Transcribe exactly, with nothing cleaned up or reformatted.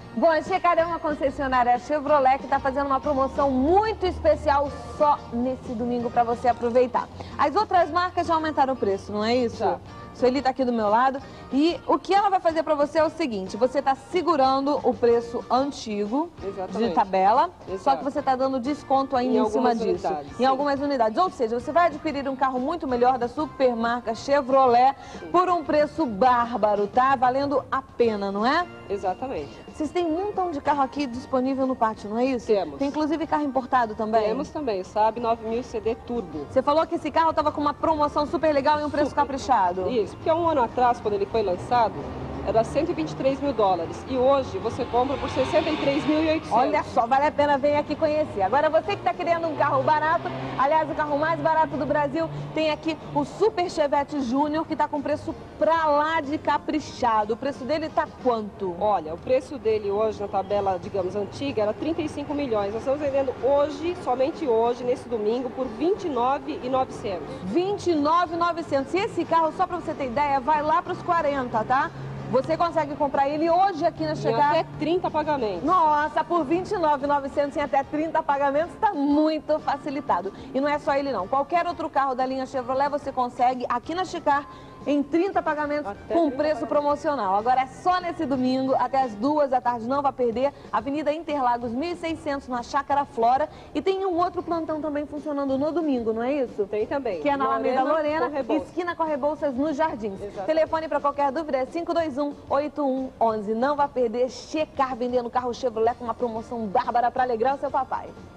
Bom, a Checar é uma concessionária Chevrolet que está fazendo uma promoção muito especial só nesse domingo para você aproveitar. As outras marcas já aumentaram o preço, não é isso? Já. Sueli está aqui do meu lado e o que ela vai fazer para você é o seguinte: você está segurando o preço antigo. Exatamente. De tabela, exato. Só que você está dando desconto ainda em, em cima disso. Unidades, em sim. algumas unidades. Ou seja, você vai adquirir um carro muito melhor da supermarca Chevrolet, sim. por um preço bárbaro, tá? Valendo a pena, não é? Exatamente. Vocês têm um montão de carro aqui disponível no pátio, não é isso? Temos. Tem inclusive carro importado também? Temos também, Saab nove mil C D Turbo. Você falou que esse carro estava com uma promoção super legal e um preço super caprichado. Isso, porque um ano atrás, quando ele foi lançado, era cento e vinte e três mil dólares. E hoje você compra por sessenta e três mil e oitocentos. Olha só, vale a pena vir aqui conhecer. Agora você que está querendo um carro barato, aliás, o carro mais barato do Brasil, tem aqui o Super Chevette Júnior, que está com preço pra lá de caprichado. O preço dele está quanto? Olha, o preço dele hoje na tabela, digamos, antiga, era trinta e cinco milhões. Nós estamos vendendo hoje, somente hoje, nesse domingo, por vinte e nove mil e novecentos. vinte e nove mil e novecentos. E esse carro, só para você ter ideia, vai lá para os quarenta, tá? Você consegue comprar ele hoje aqui na Checar? Em até trinta pagamentos. Nossa, por vinte e nove mil e novecentos em até trinta pagamentos está muito facilitado. E não é só ele não. Qualquer outro carro da linha Chevrolet você consegue aqui na Checar em trinta pagamentos até com preço promocional. Agora é só nesse domingo, até as duas da tarde, não vai perder. Avenida Interlagos mil e seiscentos, na Chácara Flora. E tem um outro plantão também funcionando no domingo, não é isso? Tem também. Que é na Alameda Lorena, esquina com Rebouças, nos Jardins. Exatamente. Telefone para qualquer dúvida é cinco dois um, oito um um um. Não vai perder. Checar vendendo carro Chevrolet com uma promoção bárbara para alegrar o seu papai.